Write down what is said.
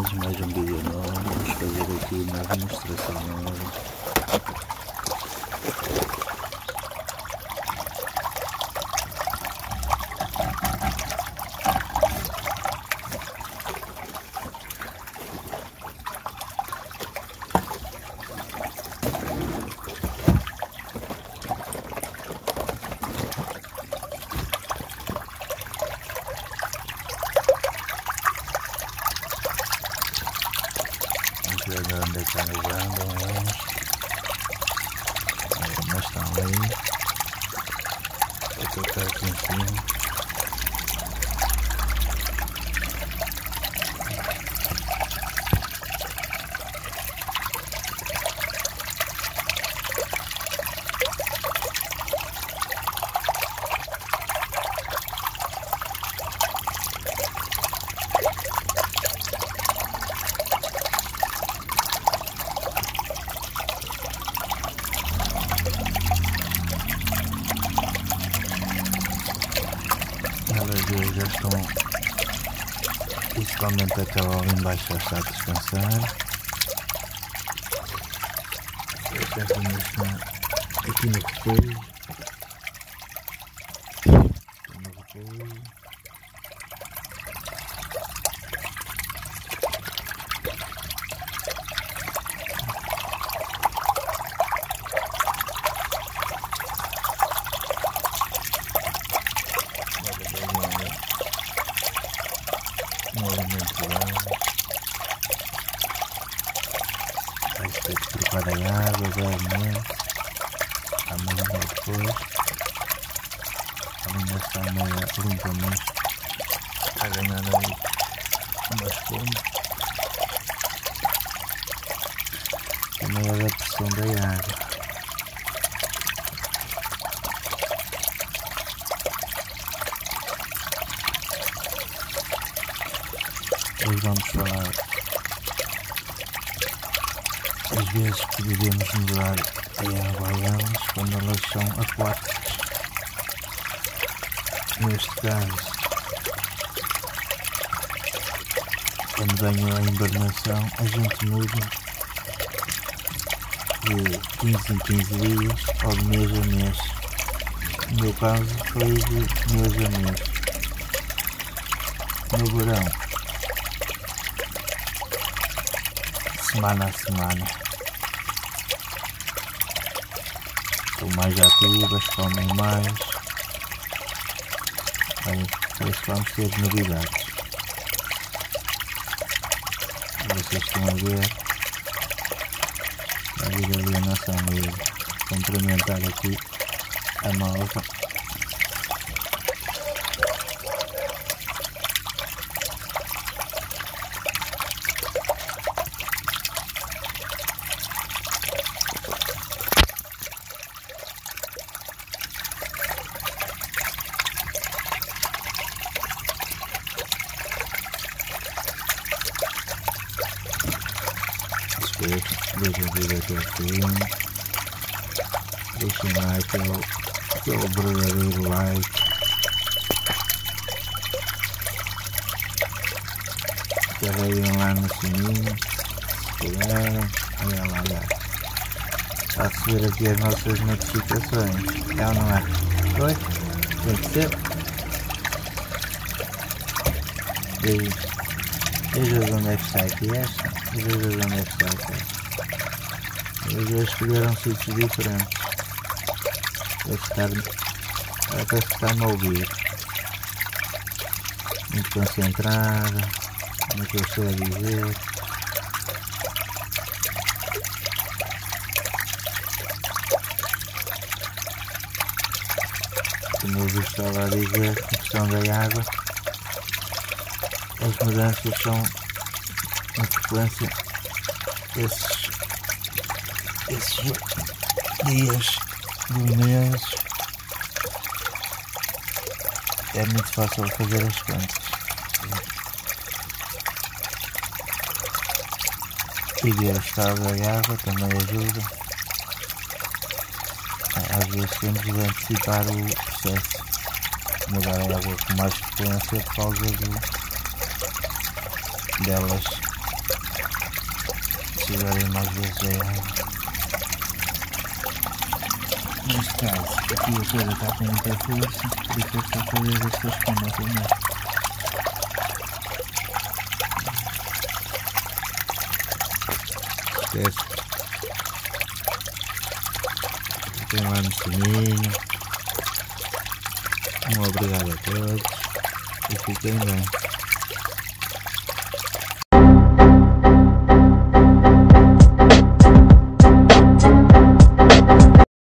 buenas, mais um vídeo novo. Vamos fazer aqui uma demonstração nova. Vamos ver onde é que elas andam, mas estão aí. Vou colocar aqui em cima. Elas já estão, principalmente aquela ali embaixo já está a descansar. Aqui no repouso. Movimento lá, vai ter que trocar a água brevemente, amanhã depois, ainda está meio limpa, mas está a ganhar ali uma espuma, também é da pressão da água. Hoje vamos falar as vezes que devemos mudar a água a elas quando elas são aquáticas. Neste caso, quando vem a hibernação, a gente muda de 15 em 15 dias ou de mês a mês. No meu caso foi de mês a mês. No verão, semana a semana. Estão mais ativas, comem mais. Bem, parece que vamos ter novidades. Vocês estão a ver. A vir ali a nossa amiga complementar aqui a nova. Deixa vir até o fim, deixem lá aquele verdadeiro like, carreguem lá no sininho, se puderem, olha lá, a receber aqui as nossas notificações, é ou não é? Oi? Tem que ser? Veja onde é que está aqui esta. E veja onde é que está aqui. Eles já escolheram sítios diferentes. Parece que está-me a ouvir. Muito concentrada no que eu estou a dizer. Como eu vos estava a dizer, a questão da água, as mudanças são em frequência esses dias do mês. É muito fácil fazer as contas e ver o estado da água também ajuda. Às vezes temos de antecipar o processo, mudar a água com mais frequência por causa delas Chegarem mais vezes a água. Neste caso, aqui a coisa está com muita força, por isso é que está a fazer esta espuma também. Esquece. Fiquem lá no sininho. Um obrigado a todos e fiquem bem.